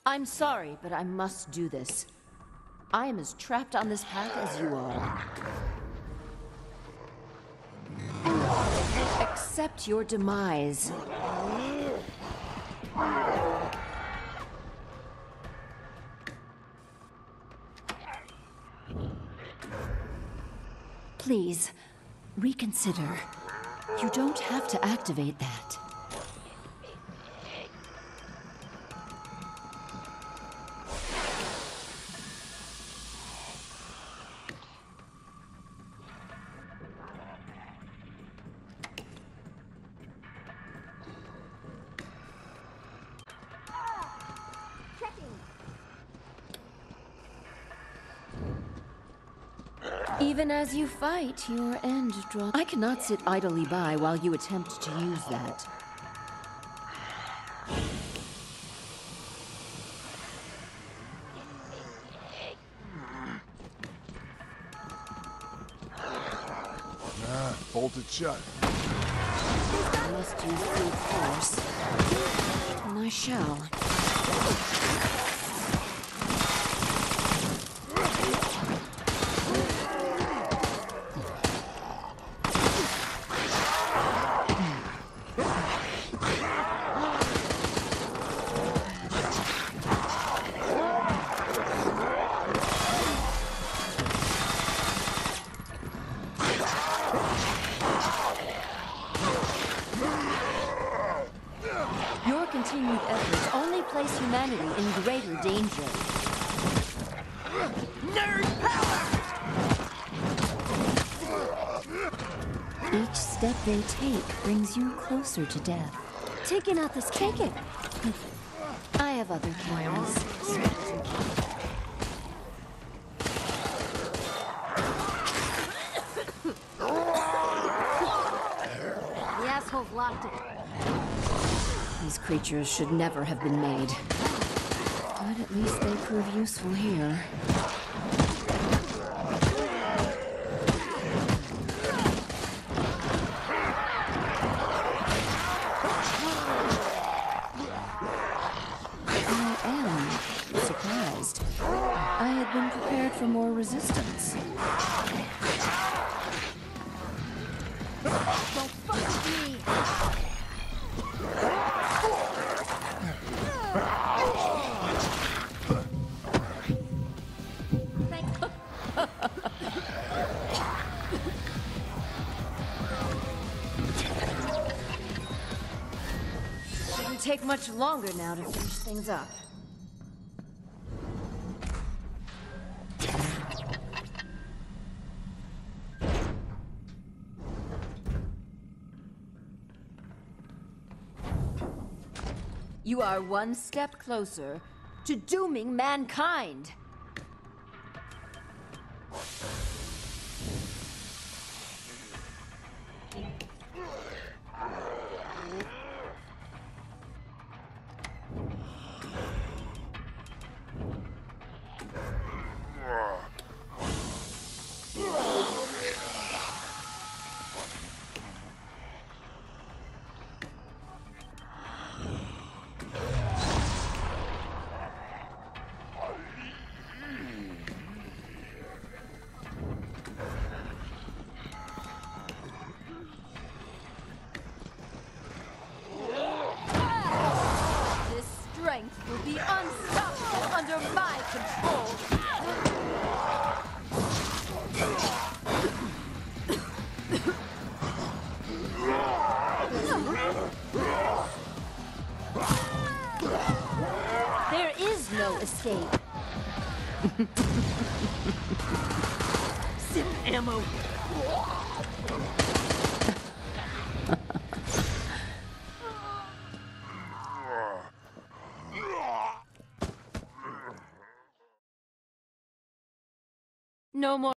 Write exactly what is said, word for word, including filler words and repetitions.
I'm sorry, but I must do this. I am as trapped on this path as you are. Accept your demise. Please, reconsider. You don't have to activate that. Even as you fight, your end draws. I cannot sit idly by while you attempt to use that. Ah, bolted shut. I must use brute force. And I shall. Your continued efforts only place humanity in greater danger. Nerd power! Each step they take brings you closer to death. Taking out this Take it. I have other cameras. The asshole's locked it. These creatures should never have been made. But at least they prove useful here. I am surprised. I had been prepared for more resistance. Don't fuck with me! Shouldn't take much longer now to finish things up. You are one step closer to dooming mankind. Will be unstoppable under my control. There is no escape. Sip ammo. No more.